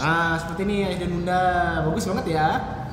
Nah, seperti ini ayah dan bunda, bagus banget ya.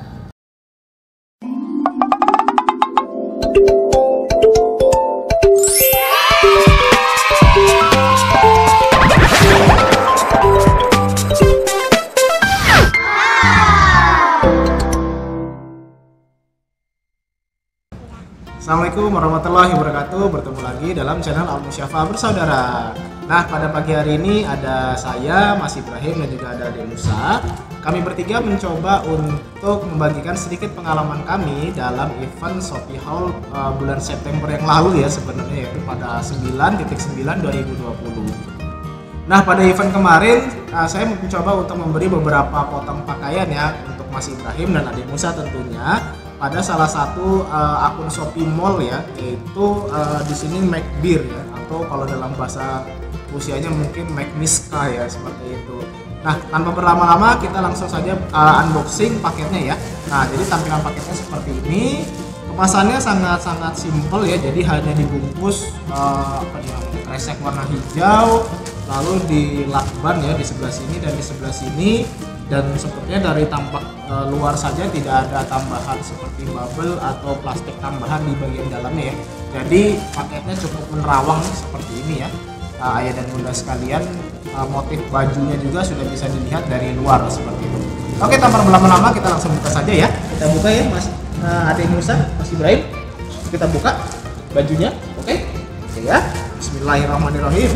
Assalamualaikum warahmatullahi wabarakatuh. Bertemu lagi dalam channel Al Musyafa Bersaudara. Nah, pada pagi hari ini ada saya, Mas Ibrahim, dan juga ada Ade Musa. Kami bertiga mencoba untuk membagikan sedikit pengalaman kami dalam event Shopee Haul bulan September yang lalu ya sebenarnya, yaitu pada 9/9/2020. Nah, pada event kemarin saya mencoba untuk memberi beberapa potong pakaian ya untuk Mas Ibrahim dan Ade Musa tentunya pada salah satu akun Shopee Mall ya, yaitu di sini McBeer ya, atau kalau dalam bahasa usianya mungkin McMiska ya, seperti itu. Nah, tanpa berlama-lama kita langsung saja unboxing paketnya ya. Nah, jadi tampilan paketnya seperti ini. Kemasannya sangat-sangat simple ya, jadi hanya dibungkus kresek warna hijau, lalu dilakban ya di sebelah sini dan di sebelah sini. Dan sepertinya dari tampak luar saja tidak ada tambahan seperti bubble atau plastik tambahan di bagian dalamnya ya. Jadi paketnya cukup menerawang seperti ini ya. Ayah dan bunda sekalian, motif bajunya juga sudah bisa dilihat dari luar seperti itu. Oke, tanpa berlama-lama kita langsung buka saja ya. Kita buka ya Mas Ade Musa, Mas Ibrahim. Kita buka bajunya. Oke ya. Bismillahirrahmanirrahim.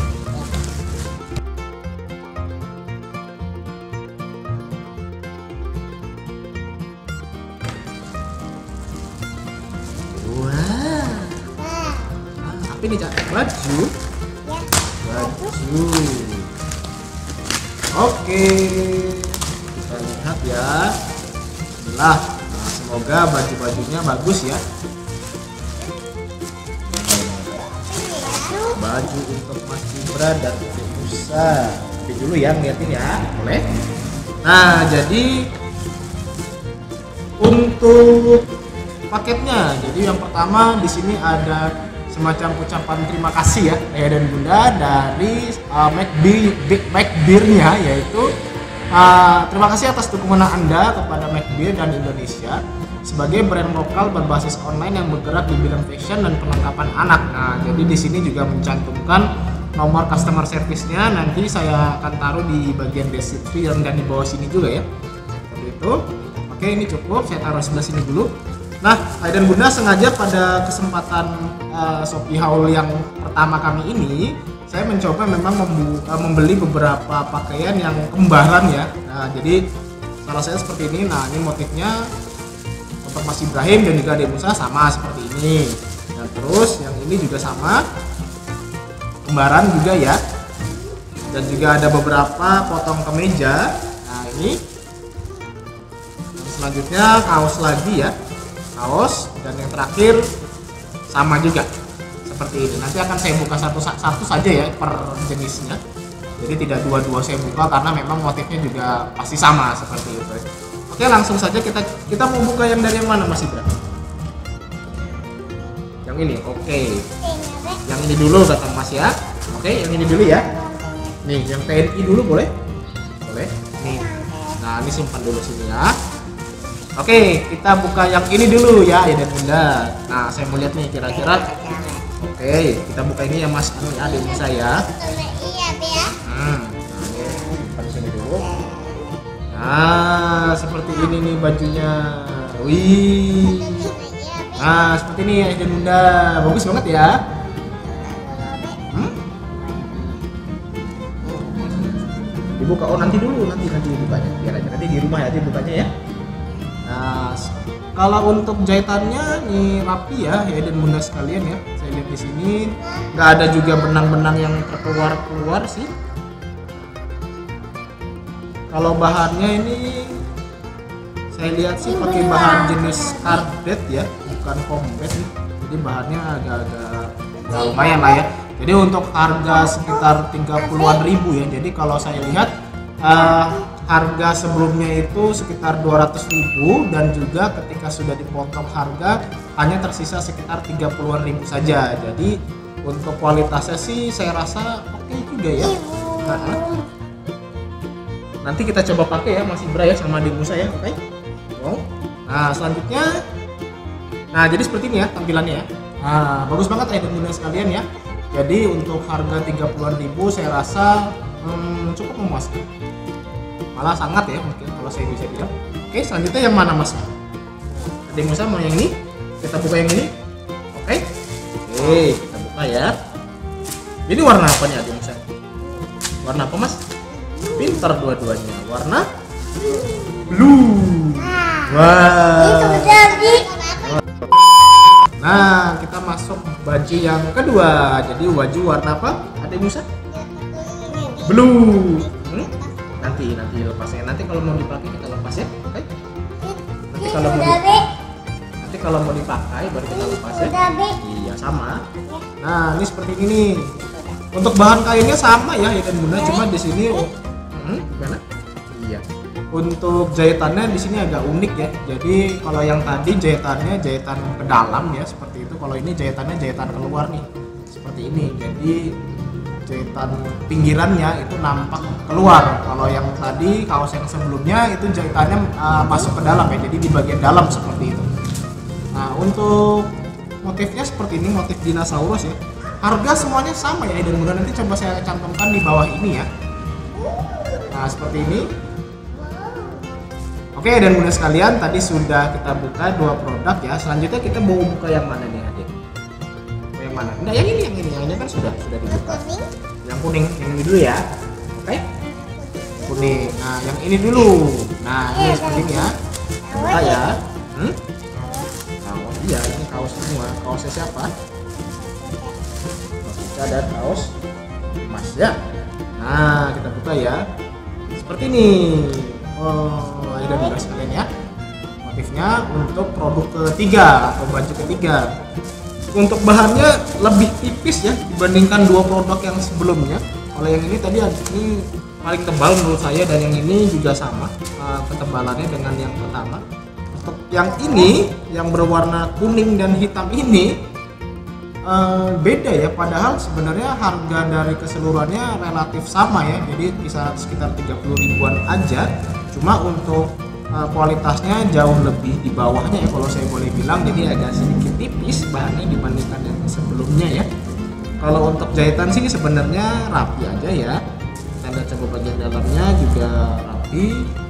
Ini baju oke, kita lihat ya. Nah, semoga baju-bajunya bagus ya. Baju untuk Mas Ibra dan Ade Musa. Tapi dulu ya, ngeliatin ya, boleh. Nah, jadi untuk paketnya, jadi yang pertama di sini ada semacam ucapan terima kasih ya ayah dan bunda dari McBeer-nya, yaitu terima kasih atas dukungan Anda kepada McBeer dan Indonesia sebagai brand lokal berbasis online yang bergerak di bidang fashion dan perlengkapan anak. Nah, jadi di sini juga mencantumkan nomor customer service-nya, nanti saya akan taruh di bagian deskripsi dan di bawah sini juga ya. Seperti itu. Oke, ini cukup, saya taruh sebelah sini dulu. Nah, ayah dan bunda sengaja pada kesempatan Shopee Haul yang pertama kami ini, saya mencoba memang membeli beberapa pakaian yang kembaran ya. Nah, jadi salah saya seperti ini. Nah, ini motifnya untuk Mas Ibrahim dan juga Ade Musa sama seperti ini. Dan terus yang ini juga sama, kembaran juga ya. Dan juga ada beberapa potong kemeja. Nah, ini. Dan selanjutnya kaos lagi ya. Kaos, dan yang terakhir sama juga seperti ini. Nanti akan saya buka satu saja ya per jenisnya, jadi tidak dua-dua saya buka karena memang motifnya juga pasti sama seperti itu. Oke, langsung saja kita mau buka yang dari yang mana Mas Ibra? Yang ini, oke. Yang ini dulu kata Mas ya. Oke, yang ini dulu ya. Nih, yang TNI dulu boleh? Boleh. Nih. Nah, ini simpan dulu sini ya. Oke, kita buka yang ini dulu ya ayah dan bunda. Nah, saya mau lihat nih kira-kira. Oke, kita buka ini ya Mas Ade Musa ya. Nah, ini sini dulu. Nah, seperti ini nih bajunya. Wih. Nah, seperti ini ayah dan bunda. Bagus banget ya. Dibuka, oh nanti dulu, nanti dibukanya. Biar aja nanti di rumah ya dibukanya ya. Nah, kalau untuk jahitannya nih rapi ya dan bunda sekalian ya. Saya lihat di sini nggak ada juga benang-benang yang terkeluar sih. Kalau bahannya ini saya lihat sih pakai bahan jenis karpet ya, bukan combat nih. Jadi bahannya agak-agak lumayan lah ya. Jadi untuk harga sekitar 30-an ribu ya. Jadi kalau saya lihat harga sebelumnya itu sekitar 200.000 dan juga ketika sudah dipotong harga hanya tersisa sekitar 30-an ribu saja. Jadi untuk kualitasnya sih saya rasa oke juga ya. nanti kita coba pakai ya Mas Ibra ya sama adik Musa ya, oke? Oh. Nah selanjutnya, nah jadi seperti ini ya tampilannya ya. Nah bagus banget adik bunda sekalian ya. Jadi untuk harga 30-an ribu saya rasa cukup memuaskan. Malah sangat ya mungkin kalau saya bisa bilang. Oke selanjutnya yang mana Mas? Adik Musa mau yang ini? Kita buka yang ini. Oke. Oke kita buka ya. Ini warna apa nih adik Musa? Warna apa Mas? Pintar dua-duanya. Warna blue. Wah. Nah, kita masuk baju yang kedua. Jadi baju warna apa? Adik Musa? Blue. Nanti lepasnya. Nanti kalau mau dipakai kita lepas ya. Oke? Nanti kalau mau dipakai baru kita lepas ya. Iya, sama. Nah, ini seperti ini nih. Untuk bahan kainnya sama ya, dan bunda, cuma di sini gimana? Iya. Untuk jahitannya di sini agak unik ya. Jadi kalau yang tadi jahitannya jahitan ke dalam ya seperti itu. Kalau ini jahitannya jahitan keluar nih. Seperti ini. Jadi jahitan pinggirannya itu nampak keluar. Kalau yang tadi kaos yang sebelumnya itu jahitannya masuk ke dalam ya. Jadi di bagian dalam seperti itu. Nah, untuk motifnya seperti ini, motif dinosaurus ya. Harga semuanya sama ya, dan mudah nanti coba saya cantumkan di bawah ini ya. Nah, seperti ini. Oke, dan bunda sekalian, tadi sudah kita buka dua produk ya. Selanjutnya kita mau buka yang mana nih adik? Yang mana? Nah, yang ini kan sudah dibuka. Yang kuning, yang ini dulu ya. Oke? Kuning. Nah, yang ini dulu. Nah, ini seperti ini ya. Buka ya. Nah, iya, ini kaos semua. Kaosnya siapa? Kaos Ica dan kaos Mas ya. Nah, kita buka ya. Seperti ini. Oh, ini udah sekalian ya. Motifnya untuk produk ketiga atau baju ketiga. Untuk bahannya lebih tipis ya dibandingkan dua produk yang sebelumnya. Kalau yang ini tadi ini paling tebal menurut saya, dan yang ini juga sama ketebalannya dengan yang pertama. Untuk yang ini yang berwarna kuning dan hitam ini beda ya, padahal sebenarnya harga dari keseluruhannya relatif sama ya, jadi bisa sekitar 30 ribuan aja, cuma untuk kualitasnya jauh lebih di bawahnya ya kalau saya boleh bilang, jadi agak sedikit tipis bahannya dibandingkan yang sebelumnya ya. Kalau untuk jahitan sih sebenarnya rapi aja ya, kita lihat coba bagian dalamnya juga rapi.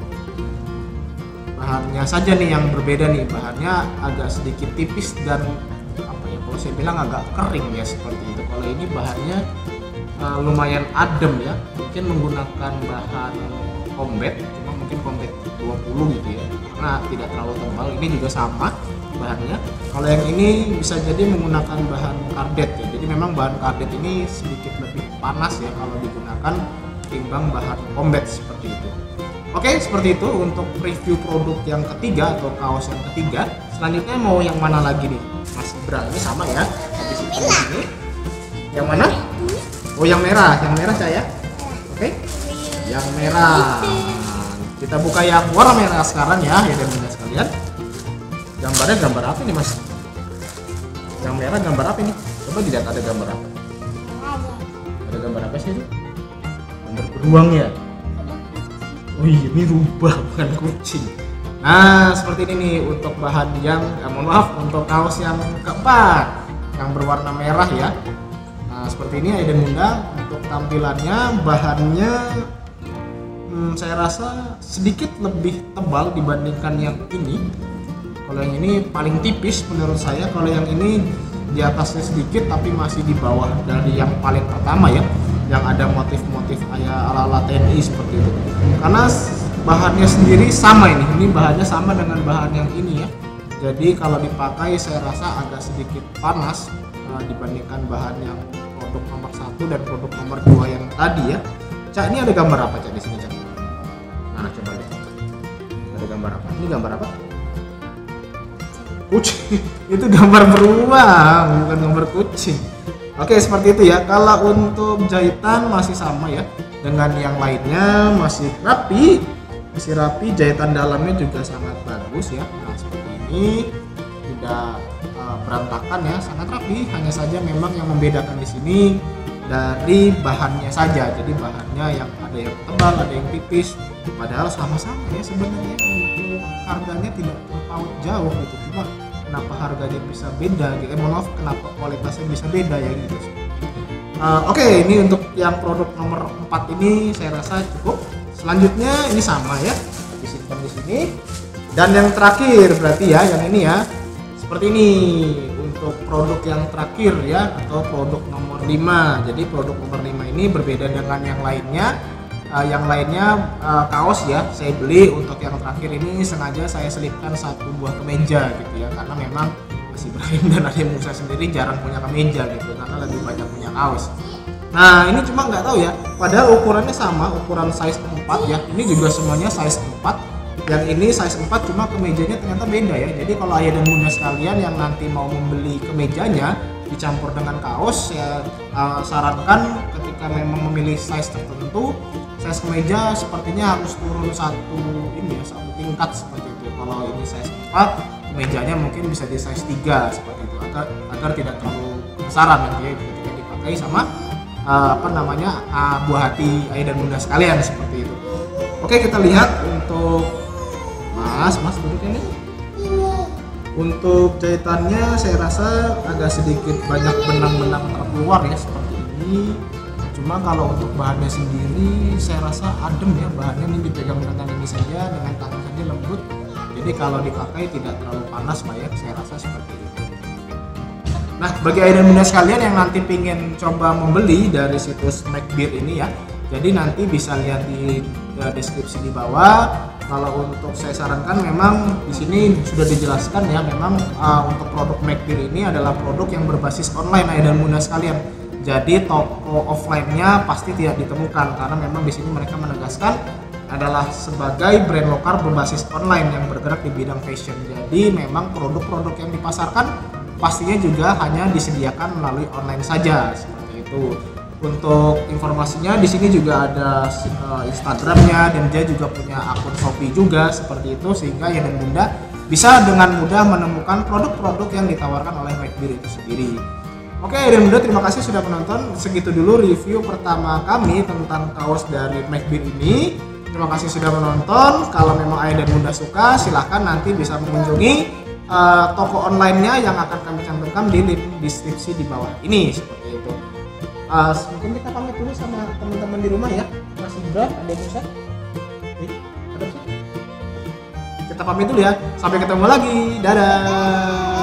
Bahannya saja nih yang berbeda nih, bahannya agak sedikit tipis dan apa ya, kalau saya bilang agak kering ya seperti itu. Kalau ini bahannya lumayan adem ya, mungkin menggunakan bahan combat, cuma mungkin combat 20 gitu ya, karena tidak terlalu tebal. Ini juga sama bahannya. Kalau yang ini bisa jadi menggunakan bahan kardet ya, jadi memang bahan kardet ini sedikit lebih panas ya kalau digunakan timbang bahan combat seperti itu. Oke, seperti itu untuk review produk yang ketiga atau kaos yang ketiga. Selanjutnya mau yang mana lagi nih Mas Ibra? Ini sama ya, habis ini yang mana? Oh, yang merah saya. Oke, yang merah. Kita buka yang warna merah sekarang ya, dan bunda sekalian. Gambarnya gambar apa nih Mas? Yang merah gambar apa nih? Coba dilihat, ada gambar apa? Ada gambar apa sih itu? Gambar beruang ya. Oh iya, ini rubah bukan kucing. Nah, seperti ini nih untuk bahan yang mohon maaf, untuk kaos yang keempat yang berwarna merah ya. Nah, seperti ini Aiden Bunda. Untuk tampilannya, bahannya saya rasa sedikit lebih tebal dibandingkan yang ini. Kalau yang ini paling tipis menurut saya. Kalau yang ini di atasnya sedikit tapi masih di bawah dari yang paling pertama ya, yang ada motif-motif kayak ala-ala TNI seperti itu. Karena bahannya sendiri sama ini bahannya sama dengan bahan yang ini ya. Jadi kalau dipakai saya rasa agak sedikit panas dibandingkan bahan yang produk nomor 1 dan produk nomor 2 yang tadi ya. Cak, ini ada gambar apa Cak di sini Cak? Nah, coba lihat. Ada gambar apa? Ini gambar apa? Kucing. Itu gambar beruang, bukan gambar kucing. Oke, seperti itu ya. Kalau untuk jahitan masih sama ya dengan yang lainnya, masih rapi, jahitan dalamnya juga sangat bagus ya. Nah, seperti ini tidak berantakan ya, sangat rapi. Hanya saja memang yang membedakan di sini dari bahannya saja. Jadi bahannya yang ada yang tebal, ada yang tipis, padahal sama-sama ya sebenarnya, untuk harganya tidak terpaut jauh gitu. Cuma kenapa harganya bisa beda gitu, maaf, kenapa kualitasnya bisa beda ya gitu. Oke, ini untuk yang produk nomor 4 ini saya rasa cukup. Selanjutnya ini sama ya, disimpan di sini. Dan yang terakhir berarti ya, yang ini ya, seperti ini untuk produk yang terakhir ya, atau produk nomor 5. Jadi produk nomor 5 ini berbeda dengan yang lainnya. Yang lainnya kaos ya, saya beli. Untuk yang terakhir ini sengaja saya selipkan satu buah kemeja gitu ya, karena memang Mas Ibrahim dan Ade Musa sendiri jarang punya kemeja gitu, karena lebih banyak punya kaos. Nah ini cuma nggak tahu ya, padahal ukurannya sama, ukuran size 4 ya, ini juga semuanya size 4. Yang ini size 4, cuma kemejanya ternyata beda ya. Jadi kalau ayah dan bunda sekalian yang nanti mau membeli kemejanya dicampur dengan kaos, saya sarankan ketika memang memilih size tertentu, size kemeja sepertinya harus turun satu tingkat seperti itu. Kalau ini size 4, kemejanya mungkin bisa di size 3 seperti itu, agar tidak terlalu besaran nanti ya, ketika dipakai sama buah hati ayah dan bunda sekalian seperti itu. Oke, kita lihat untuk Mas duduknya nih. Untuk jahitannya saya rasa agak sedikit banyak benang-benang terkeluar ya seperti ini. Cuma kalau untuk bahannya sendiri saya rasa adem ya, bahannya ini dipegang dengan ini saja, dengan tangan saja lembut. Jadi kalau dipakai tidak terlalu panas Pak ya, saya rasa seperti itu. Nah, bagi ayah dan bunda sekalian yang nanti pingin coba membeli dari situs McBeer ini ya, jadi nanti bisa lihat di deskripsi di bawah. Kalau untuk saya sarankan, memang di sini sudah dijelaskan ya, memang untuk produk McBeer ini adalah produk yang berbasis online ayah dan bunda sekalian. Jadi toko offline-nya pasti tidak ditemukan, karena memang di sini mereka menegaskan adalah sebagai brand lokal berbasis online yang bergerak di bidang fashion. Jadi memang produk-produk yang dipasarkan pastinya juga hanya disediakan melalui online saja seperti itu. Untuk informasinya di sini juga ada Instagramnya, dan dia juga punya akun Shopee juga seperti itu, sehingga ya dan bunda bisa dengan mudah menemukan produk-produk yang ditawarkan oleh McBeer itu sendiri. Oke, dan bunda terima kasih sudah menonton. Segitu dulu review pertama kami tentang kaos dari McBeer ini. Terima kasih sudah menonton. Kalau memang ayah dan bunda suka, silahkan nanti bisa mengunjungi toko online-nya yang akan kami cantumkan di link deskripsi di bawah ini seperti itu. Mungkin kita pamit dulu sama teman-teman di rumah ya, Mas Indra, Ade Musa. Kita pamit dulu ya, sampai ketemu lagi, dadah.